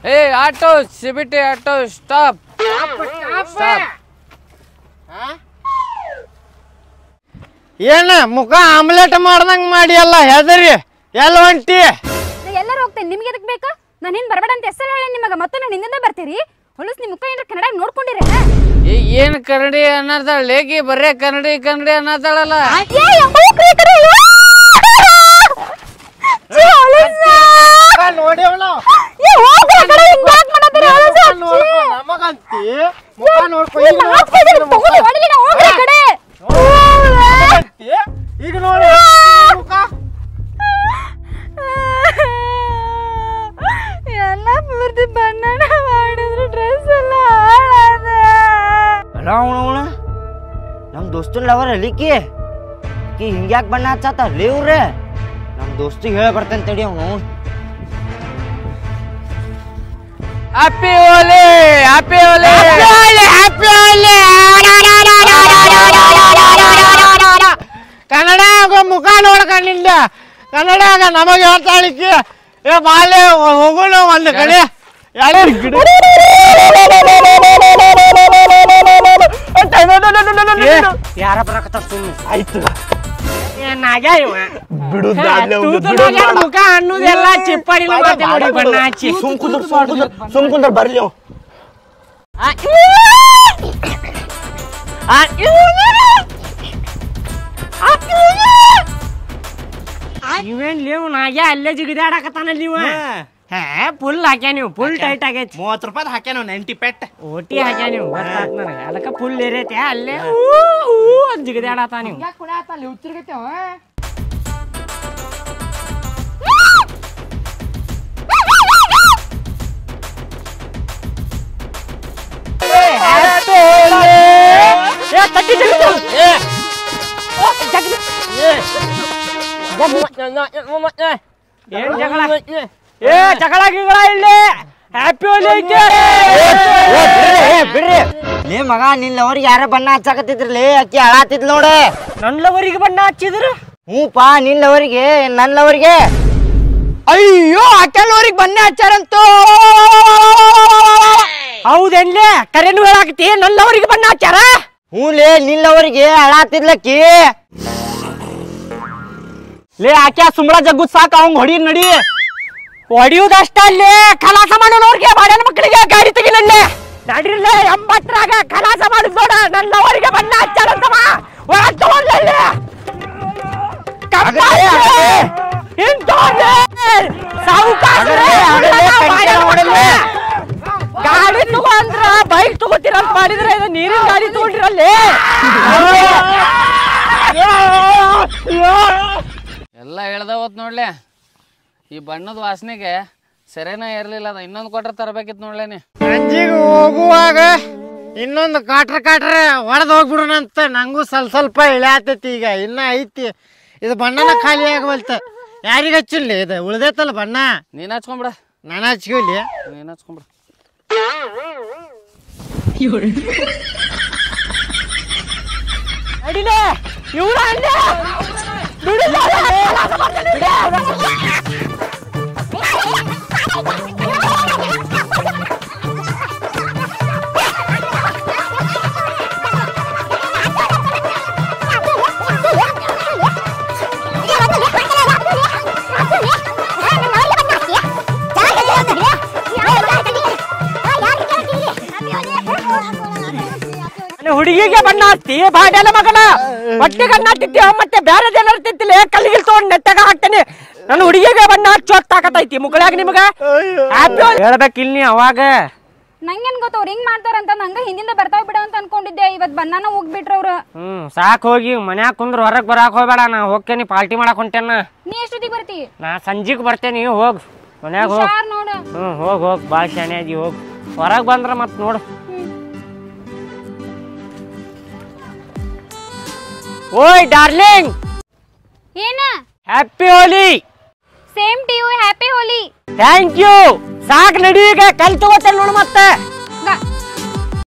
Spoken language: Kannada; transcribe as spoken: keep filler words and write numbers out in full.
ಏ ಆಟೋ ಸಿಬಿಟಿ ಆಟೋ ಸ್ಟಾಪ್ ಸ್ಟಾಪ್. ಏನ ಮುಖ ಆಮ್ಲೆಟ್ ಮಾಡ್ದಂಗ್ ಮಾಡಿ ಅಲ್ಲ ಹೆದರಿ ಎಲ್ಲ ಹೊಂಟಿ ಎಲ್ಲರೂ ಹೋಗ್ತೇನೆ ನಿಮ್ಗೆ ಎದಕ್ ಬೇಕಾ ನಾನು ಹಿಂದ್ ಬರಬೇಡ ಅಂತ ಹೆಸರು ಹೇಳಿ ನಿಮಗೆ ಮತ್ತೆ ನಾನು ಹಿಂದಿಂದ ಬರ್ತೀರಿ ಹೊಲಸ್ ನಿಮ್ಮ ಮುಖ ಏನಾರ ಕನ್ನಡ ನೋಡ್ಕೊಂಡಿರ ಏನ್ ಕನ್ನಡಿ ಅನ್ನದಾಳ ಲೇಗಿ ಬರೇ ಕನ್ನಡಿ ಕನ್ನಡಿ ಅನ್ನದಾಳಲ್ಲ ನೋಡಿವಲ್ಲ ನಮಗಂತಿ ಮುಖ ನೋಡ್ಕೊ ಈಗ ನೋಡಿ ಮುಖ ಎಲ್ಲ ಪೂರ್ತಿ ಬಣ್ಣ ಮಾಡಿದ್ರು ಡ್ರೆಸ್ ಎಲ್ಲ ಹಾಳಾದ ಅಲ್ಲ ಅವನ ನಮ್ಮ ದೋಸ್ತನ ಲವರ್ ಅಲಿಕಿ ಕಿ ಹಿಂಗ್ಯಾಕೆ ಬಣ್ಣ ಹಚ್ಚಾತ ಇವ್ರೆ ನಮ್ಮ ದೋಸ್ತಿಗೆ ಹೇಳಿ ಬರ್ತೇನೆ ತಡಿ ಅವನು happy Holi happy Holi happy Holi ಕನ್ನಡ ಮುಖ ನೋಡ್ಕೊಂಡಿಲ್ಲ ಕನ್ನಡ ನಮಗೆ ಹೇಳ್ತಾಳಿಕ್ಕಿ ಏ ಬಾಲೆ ಹೋಗೋಣ ಒಂದು ಕಡೆ ಯಾರ ಬರಕತ್ತ ಸುಮ್ಮನೆ ಆಯ್ತು ಮುಖ ಅನ್ನೋದೆಲ್ಲ ಚಿಪ್ಪಾಡಿ ನೋಡಿ ಬಣ್ಣ ಹಚ್ಚಿ ಸುಮ್ ಕುಂದ್ರ ಸುಮ್ ಕುಂದ್ರ ಬರ್ಲಿ ಅವ ಇವೇನ್ ನೀವು ನಾಗ್ಯ ಅಲ್ಲೇ ಜಿಗಿದಾಡಕತ್ತಾನ ನೀವು ಹಾ ಫುಲ್ ಹಾಕ್ಯಾ ನೀವು ಫುಲ್ ಟೈಟ್ ಆಗೈತಿ ಮೂವತ್ತು ರೂಪಾಯಿ ಹಾಕ್ಯಾನ ನೈಂಟಿ ಪೆಟ್ ಓಟಿ ಹಾಕ್ಯಾ ನೀವು ಗೊತ್ತಾತ್ ನನಗೆ ಅದಕ್ಕೆ ಫುಲ್ ಏರೈತೆ ಅಲ್ಲೇ ಅಂತ ಜಿಗಿದಾಡತ್ತ ನೀವು ಏನ್ ಜಗಳ ಏ ಜಗಳ ಗಿಗಳ ಇಲ್ಲಿ ಹ್ಯಾಪಿ ಹೋಲಿ ಐತೆ ಬಿಡ್ರಿ ಲೇ ಮಗ ನಿನ್ ಲವರಿಗೆ ಯಾರ ಬಣ್ಣ ಹಚ್ಚಾಕತ್ತಿದ್ರಲಿ ಅಕ್ಕಿ ಹಾಳಾತಿದ್ ನೋಡೆ ನನ್ ಲವರಿಗೆ ಬಣ್ಣ ಹಚ್ಚಿದ್ರು ಹ್ಞೂಪಾ ನಿನ್ ಲವರಿಗೆ ನನ್ ಲವರಿಗೆ ಅಯ್ಯೋ ಅಕ್ಕಲ್ವರಿಗೆ ಬಣ್ಣ ಹಚ್ಚಾರಂತೂ ಹೌದೇನ್ಲೇ ಕರೆನು ಹೇಳಾಕತಿ ನನ್ ಲವರಿಗೆ ಬಣ್ಣ ಹಚ್ಚಾರ ಹ್ಞೂ ಲೇ ನಿನ್ ಲವರಿಗೆ ಹಾಳಾತಿದ್ಲಕ್ಕಿ ಲೇ ಆಕೆ ಸುಮ್ರ ಜಗ್ಗುದ್ ಸಾಕ ಅವಂಗ್ ಹೊಡಿ ನಡಿ ಹೊಡಿಯುದಷ್ಟ ಅಲ್ಲೇ ಕಲಾಸ ಮಾಡೋನವ್ರಿಗೆ ಬಾಡ್ಯಾನ ಮಕ್ಕಳಿಗೆ ಗಾಡಿ ತೆಗಿಲಲ್ಲೇ ನಡಿರ್ಲ ಎಂಬತ್ತರಾಗ ಕಲಾಸ ಮಾಡುದ್ ನೋಡ ನನ್ನ ಅವರಿಗೆ ಬಣ್ಣ ಹಚ್ಚಾರಂತವ ಒಳಗ್ ತಗೊಂಡ್ಲಲ್ಲೇ ಗಾಡಿ ತಗೊಂಡ್ರ ಬೈಕ್ ತಗೋತೀರಂತ ಮಾಡಿದ್ರೆ ಇದು ನೀರಿನ ಗಾಡಿ ತಗೊಂಡಿರಲ್ಲಿ ಎಲ್ಲ ಹೇಳ್ದವತ್ ನೋಡ್ಲೆ ಈ ಬಣ್ಣದ ವಾಸನೆಗೆ ಸರಿನ ಇರ್ಲಿಲ್ಲ ಅದ ಇನ್ನೊಂದು ಕೊಟ್ರೆ ತರಬೇಕಿತ್ತು ನೋಡ್ಲೇನಿ ಸಂಜಿಗೆ ಹೋಗುವಾಗ ಇನ್ನೊಂದು ಕಾಟ್ರ ಕಾಟ್ರೆ ಹೊಡೆದ್ ಹೋಗ್ಬಿಡೋಣಂತ ನಂಗೂ ಸ್ವಲ್ಪ ಸ್ವಲ್ಪ ಇಳ್ಯಾತೈತಿ ಈಗ ಇನ್ನ ಐತಿ ಇದು ಬಣ್ಣನ ಖಾಲಿ ಆಗವಲ್ತ ಯಾರಿಗ ಹಚ್ಚಿಲ್ಲ ಇದು ಉಳ್ದೈತಲ್ಲ ಬಣ್ಣ ನೀನ್ ಹಚ್ಕೊಂಬಿಡ ನಾನು ಹಚ್ಕೊಲಿ ನೀನ್ ಹಚ್ಕೊಂಬಿಡ ಅಡಿಲೆ ಇವ್ರ ಅಲ್ಲೇ ಹುಡುಗಿಗೆ ಬಣ್ಣ ಹತ್ತಿ ಬಾಡ್ಯಾನ ಮಗನ ಹೊಟ್ಟೆ ಕಣ್ಣ ಹತ್ತಿತ್ತಿ ಮತ್ತೆ ಬೇರೆ ಜನ ತಿಂತಿಲ್ಲ ಕಲ್ಲಿಗಿಲ್ ತಗೊಂಡ್ ನೆತ್ತಾಗ ಹಾಕ್ತೇನೆ ನನ್ನ ಹುಡುಗಿಗೆ ಬಣ್ಣ ಹಚ್ಚಿ ಹೊತ್ತಾಕತೈತಿ ಮುಗಳಾಗ ನಿಮಗ ಹೇಳ್ಬೇಕಿಲ್ ನೀ ಅವಾಗ ನಂಗೇನ್ ಗೊತ್ತ ಅವ್ರು ಹಿಂಗ್ ಮಾಡ್ತಾರಂತ ನಂಗ ಹಿಂದಿಂದ ಬರ್ತಾವ್ ಬಿಡ ಅಂತ ಅನ್ಕೊಂಡಿದ್ದೆ ಇವತ್ ಬಣ್ಣನ ಹೋಗ್ಬಿಟ್ರ ಅವ್ರು ಹ್ಮ್ ಸಾಕ್ ಹೋಗಿ ಮನ್ಯಾಗ ಕುಂದ್ರ ಹೊರಗ್ ಬರಾಕ್ ಹೋಗ್ಬೇಡ ನಾ ಹೋಗ್ತೇನಿ ಪಾರ್ಟಿ ಮಾಡಕ್ ಹೊಂಟೇನ ನೀ ಎಷ್ಟೊತ್ತಿಗೆ ಬರ್ತಿ ನಾ ಸಂಜಿಗ್ ಬರ್ತೇನಿ ಹೋಗ್ ಮನ್ಯಾಗ ಹೋಗ್ ನೋಡ ಹ್ಮ್ ಹೋಗ್ ಹೋಗ್ ಬಾಳ್ ಶಾನೆ ಆಗಿ ಹೋಗ್ ಹೊರಗ್ ಬಂದ್ರ ಮತ್ ನೋಡು ಓಯ್ ಡಾರ್ಲಿಂಗ್ ಏನ happy Holi same to you happy Holi thank you ಸಾಕ್ ನಡಿ ಈಗ ಕಲ್ ತಗೋತೇನೆ ನೋಡು ಮತ್ತೆ